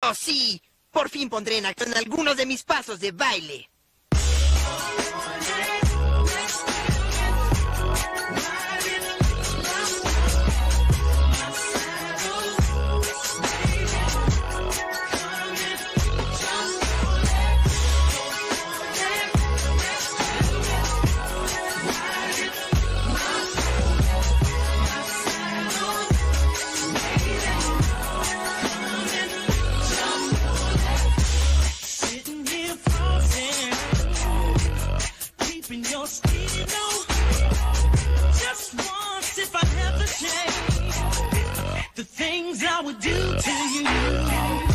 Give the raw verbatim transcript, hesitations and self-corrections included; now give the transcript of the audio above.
Oh, sí. Por fin pondré en acción algunos de mis pasos de baile. Your speed, you know, just once if I have the chance, the things I would do to you.